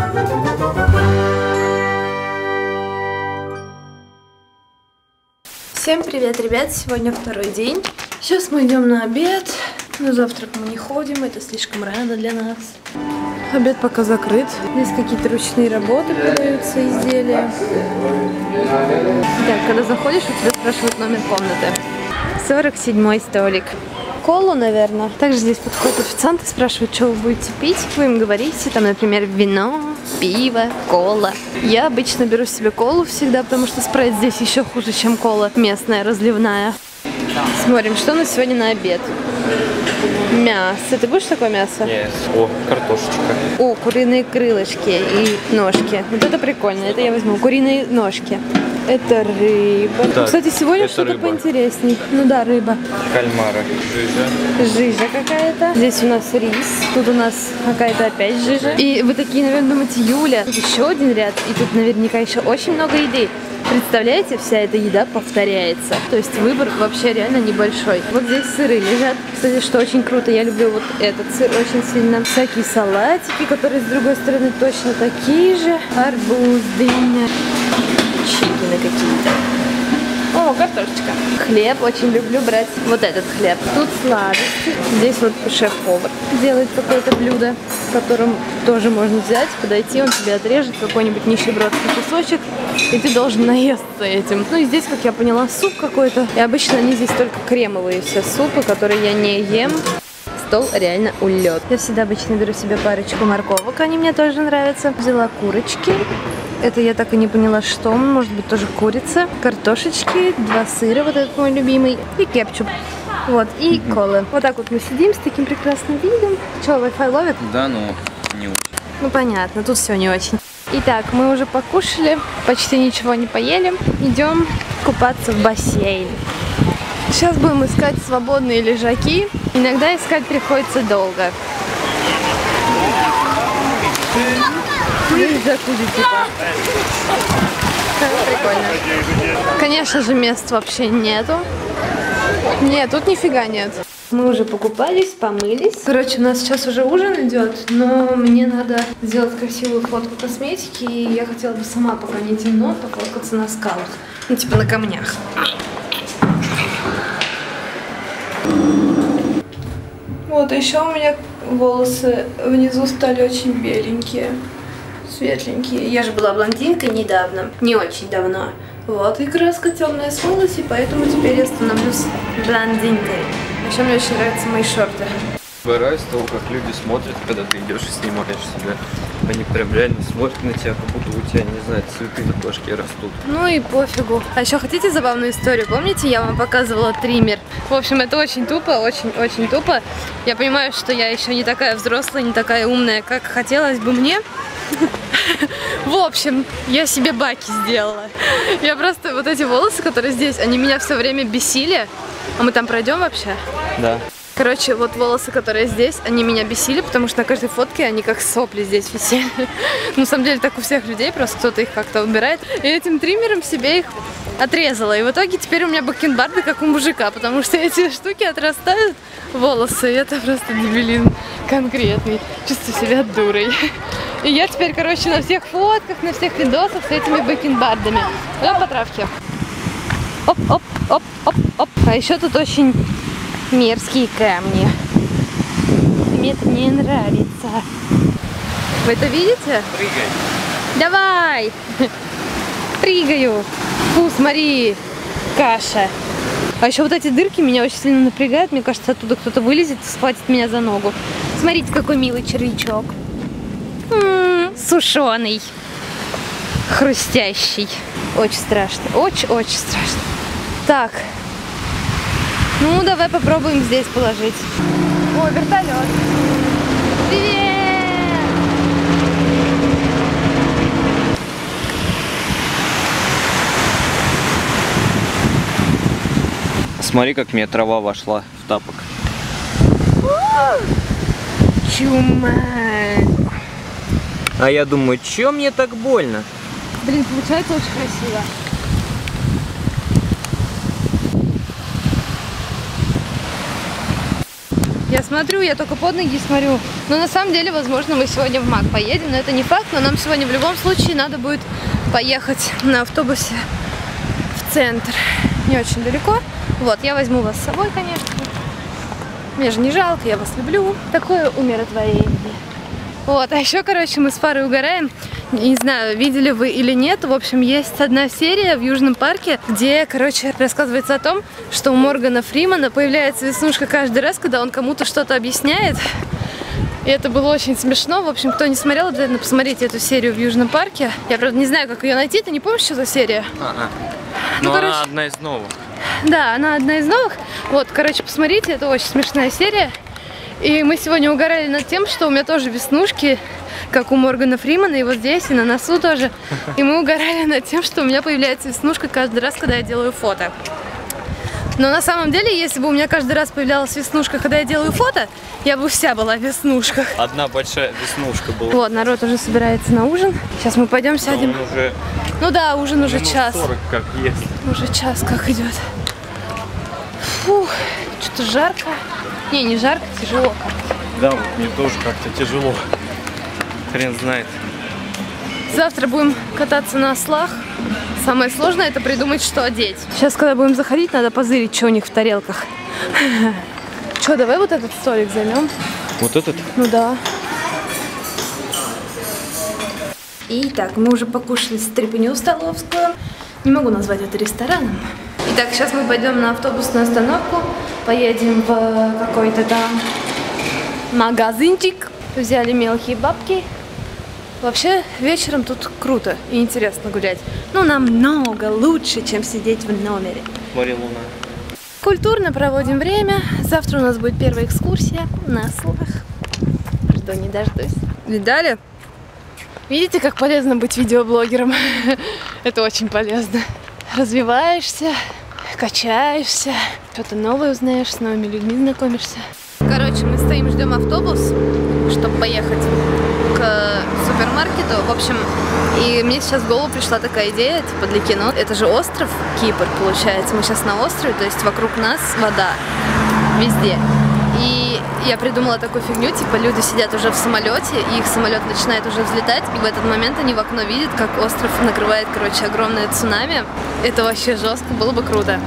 Всем привет, ребят! Сегодня второй день. Сейчас мы идем на обед. На завтрак мы не ходим, это слишком рано для нас. Обед пока закрыт. Здесь какие-то ручные работы продаются, изделия. Так, когда заходишь, у тебя спрашивают номер комнаты. 47-й столик. Колу, наверное. Также здесь подходят официанты, спрашивают, что вы будете пить. Вы им говорите, там, например, вино, пиво, кола. Я обычно беру себе колу всегда, потому что спрайт здесь еще хуже, чем кола местная, разливная. Смотрим, что у нас сегодня на обед. Мясо. Ты будешь такое мясо? Нет. О, картошечка. О, куриные крылышки и ножки. Вот это прикольно, это я возьму. Куриные ножки. Это рыба. Так, кстати, сегодня что-то поинтересней. Ну да, рыба. Кальмары. Жижа. Жижа какая-то. Здесь у нас рис. Тут у нас какая-то опять жижа. И вы такие, наверное, думаете, Юля, тут еще один ряд. И тут наверняка еще очень много еды. Представляете, вся эта еда повторяется. То есть выбор вообще реально небольшой. Вот здесь сыры лежат. Кстати, что очень круто, я люблю вот этот сыр очень сильно. Всякие салатики, которые с другой стороны точно такие же. Арбуз, дыня. Чипины какие-то. О, картошечка. Хлеб очень люблю брать. Вот этот хлеб. Тут сладости. Здесь вот шеф-повар делает какое-то блюдо, которым тоже можно взять, подойти, он тебе отрежет какой-нибудь нищебродский кусочек, и ты должен наесться этим. Ну и здесь, как я поняла, суп какой-то. И обычно они здесь только кремовые все супы, которые я не ем. Стол реально улет. Я всегда обычно беру себе парочку морковок, они мне тоже нравятся. Взяла курочки. Это я так и не поняла, что. Может быть, тоже курица. Картошечки, 2 сыра, вот этот мой любимый. И кетчуп. Вот, и колы. Вот так вот мы сидим с таким прекрасным видом. Че, Wi-Fi ловит? Да, но не очень. Ну, понятно, тут все не очень. Итак, мы уже покушали, почти ничего не поели. Идем купаться в бассейн. Сейчас будем искать свободные лежаки. Иногда искать приходится долго. Джакузи типа. Прикольно. Конечно же, мест вообще нету. Нет, тут нифига нет. Мы уже покупались, помылись. Короче, у нас сейчас уже ужин идет, но мне надо сделать красивую фотку косметики, и я хотела бы сама, пока не темно, пофоткаться на скалах. Ну, типа на камнях. Вот, еще у меня волосы внизу стали очень беленькие, светленькие. Я же была блондинкой недавно, не очень давно. Вот, и краска темная смылась, и поэтому теперь я становлюсь блондинкой. Еще мне очень нравятся мои шорты. Нравится того, как люди смотрят, когда ты идешь и снимаешь себя. Они прям реально смотрят на тебя, как будто у тебя, не знаю, цветы на башке растут. Ну и пофигу. А еще хотите забавную историю? Помните, я вам показывала триммер? В общем, это очень тупо, очень-очень тупо. Я понимаю, что я еще не такая взрослая, не такая умная, как хотелось бы мне. В общем, я себе баки сделала. Я просто, вот эти волосы, которые здесь, они меня все время бесили. А мы там пройдем вообще? Да. Короче, вот волосы, которые здесь, они меня бесили, потому что на каждой фотке они как сопли здесь висели. На самом деле так у всех людей, просто кто-то их как-то убирает. И этим триммером себе их отрезала. И в итоге теперь у меня бакенбарды как у мужика, потому что эти штуки отрастают, волосы, и это просто дебилизм конкретный. Чувствую себя дурой. И я теперь, короче, на всех фотках, на всех видосах с этими бакенбардами. Да, по травке. Оп, оп, оп, оп, оп. А еще тут очень мерзкие камни. Мне это не нравится. Вы это видите? Прыгай. Давай! Прыгаю. Фу, смотри, каша. А еще вот эти дырки меня очень сильно напрягают. Мне кажется, оттуда кто-то вылезет и схватит меня за ногу. Смотрите, какой милый червячок. Сушеный. Хрустящий. Очень страшно. Очень-очень страшно. Так. Ну, давай попробуем здесь положить. О, вертолет. Привет! Смотри, как мне трава вошла в тапок. Чума. А я думаю, чё мне так больно? Блин, получается очень красиво. Я смотрю, я только под ноги смотрю. Но на самом деле, возможно, мы сегодня в МАК поедем, но это не факт. Но нам сегодня в любом случае надо будет поехать на автобусе в центр. Не очень далеко. Вот, я возьму вас с собой, конечно. Мне же не жалко, я вас люблю. Такое умиротворение. Вот, а еще, короче, мы с Фарой угораем. Не знаю, видели вы или нет. В общем, есть одна серия в Южном парке, где, короче, рассказывается о том, что у Моргана Фримана появляется веснушка каждый раз, когда он кому-то что-то объясняет. И это было очень смешно. В общем, кто не смотрел, обязательно посмотрите эту серию в Южном парке. Я, правда, не знаю, как ее найти. Ты не помнишь, что за серия? Ну, короче, она одна из новых. Да, она одна из новых. Вот, короче, посмотрите, это очень смешная серия. И мы сегодня угорали над тем, что у меня тоже веснушки, как у Моргана Фримана, и вот здесь, и на носу тоже. И мы угорали над тем, что у меня появляется веснушка каждый раз, когда я делаю фото. Но на самом деле, если бы у меня каждый раз появлялась веснушка, когда я делаю фото, я бы вся была в веснушках. Одна большая веснушка была. Вот, народ уже собирается на ужин. Сейчас мы пойдем сядем. Да, уже... Ну да, ужин уже час. 40 как есть. Уже час как идет. Фух, что-то жарко. Не жарко, тяжело как-то. Да, вот мне тоже как-то тяжело. Хрен знает. Завтра будем кататься на ослах. Самое сложное — это придумать, что одеть. Сейчас, когда будем заходить, надо позырить, что у них в тарелках. Что, давай вот этот столик займем? Вот этот? Ну да. Итак, мы уже покушали стряпню столовскую. Не могу назвать это рестораном. Итак, сейчас мы пойдем на автобусную остановку. Поедем в какой-то там магазинчик. Взяли мелкие бабки. Вообще, вечером тут круто и интересно гулять. Ну, намного лучше, чем сидеть в номере. Море луна. Культурно проводим время. Завтра у нас будет первая экскурсия на ослах. Жду не дождусь. Видали? Видите, как полезно быть видеоблогером? Это очень полезно. Развиваешься, качаешься, что-то новое узнаешь, с новыми людьми знакомишься. Короче, мы стоим, ждем автобус, чтобы поехать к супермаркету. В общем, и мне сейчас в голову пришла такая идея, типа для кино. Это же остров Кипр, получается. Мы сейчас на острове, то есть вокруг нас вода везде. И я придумала такую фигню, типа люди сидят уже в самолете, и их самолет начинает уже взлетать, и в этот момент они в окно видят, как остров накрывает, короче, огромное цунами. Это вообще жестко, было бы круто.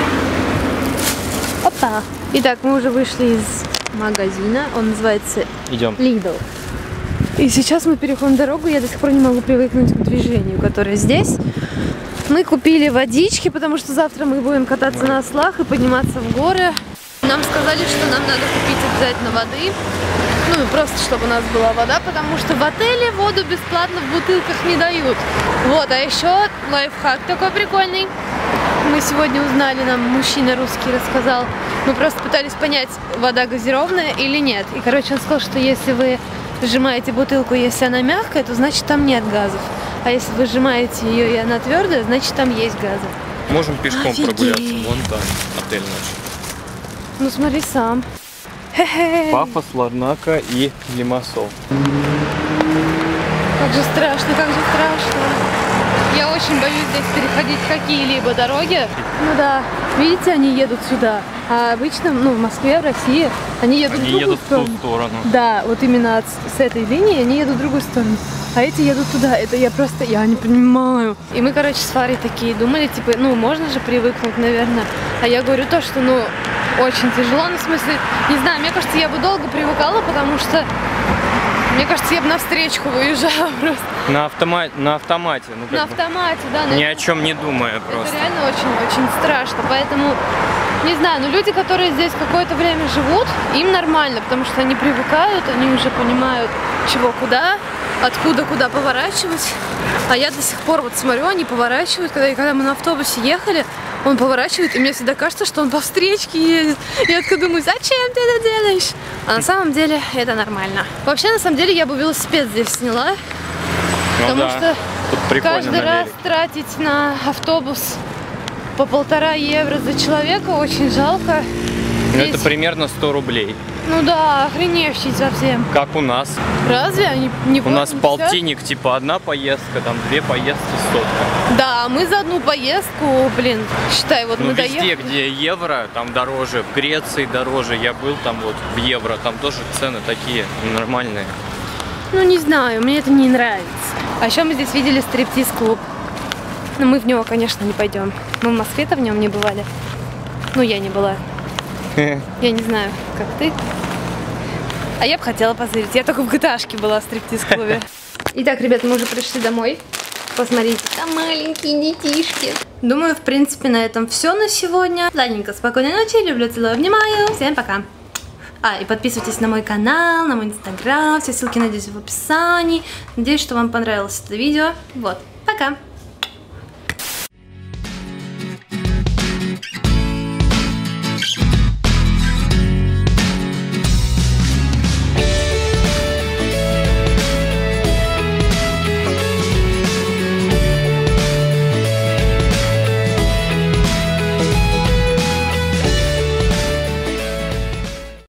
Опа! Итак, мы уже вышли из магазина, он называется Lidl. И сейчас мы переходим дорогу, я до сих пор не могу привыкнуть к движению, которое здесь. Мы купили водички, потому что завтра мы будем кататься на ослах и подниматься в горы. Нам сказали, что нам надо купить обязательно воды, ну просто чтобы у нас была вода, потому что в отеле воду бесплатно в бутылках не дают. Вот, а еще лайфхак такой прикольный. Мы сегодня узнали, нам мужчина русский рассказал, мы просто пытались понять, вода газированная или нет. И, короче, он сказал, что если вы сжимаете бутылку, если она мягкая, то значит там нет газов. А если вы сжимаете ее и она твердая, значит там есть газы. Можем пешком прогуляться, вон там отель наш. Ну смотри сам. Пафос, Ларнака и Лимассол. Как же страшно, как же страшно. Я очень боюсь здесь переходить какие-либо дороги. Ну да, видите, они едут сюда. А обычно, ну, в Москве, в России, они едут в другую сторону. В ту сторону. Да, вот именно с этой линии они едут в другую сторону. А эти едут туда. Это я не понимаю. И мы, короче, с Фарой такие думали, типа, ну, можно же привыкнуть, наверное. А я говорю то, что, ну, очень тяжело. Ну, в смысле, не знаю, мне кажется, я бы долго привыкала, потому что, мне кажется, я бы на встречку выезжала просто. На автомате. Ну, на автомате, да. Ни о чем не думая просто. Это реально очень-очень страшно. Поэтому, не знаю, но люди, которые здесь какое-то время живут, им нормально, потому что они привыкают, они уже понимают, чего куда, откуда куда поворачивать. А я до сих пор вот смотрю, они поворачивают, когда мы на автобусе ехали, он поворачивает, и мне всегда кажется, что он по встречке едет. Я такая думаю, зачем ты это делаешь? А на самом деле это нормально. Вообще, на самом деле, я бы велосипед здесь сняла. Потому что каждый раз тратить на автобус по 1,5 евро за человека очень жалко. Это примерно 100 рублей. Ну да, охреневший совсем. Как у нас. Разве? Они не У нас 80? полтинник, типа одна поездка, там 2 поездки, 100. Да, мы за одну поездку, блин, считай, вот Ну мы везде, доехали. где евро, там дороже. В Греции дороже. Я был там вот в евро, там тоже цены такие нормальные. Ну не знаю, мне это не нравится. А еще мы здесь видели стриптиз-клуб. Но мы в него, конечно, не пойдем. Мы в Москве-то в нем не бывали. Ну, я не была. Я не знаю, как ты. А я бы хотела позырить. Я только в GTA-шке была в стриптиз-клубе. Итак, ребят, мы уже пришли домой. Посмотрите, там маленькие детишки. Думаю, в принципе, на этом все на сегодня. Ладненько, спокойной ночи, люблю, целую, обнимаю. Всем пока. И подписывайтесь на мой канал, на мой инстаграм. Все ссылки найдете в описании. Надеюсь, что вам понравилось это видео. Вот, пока.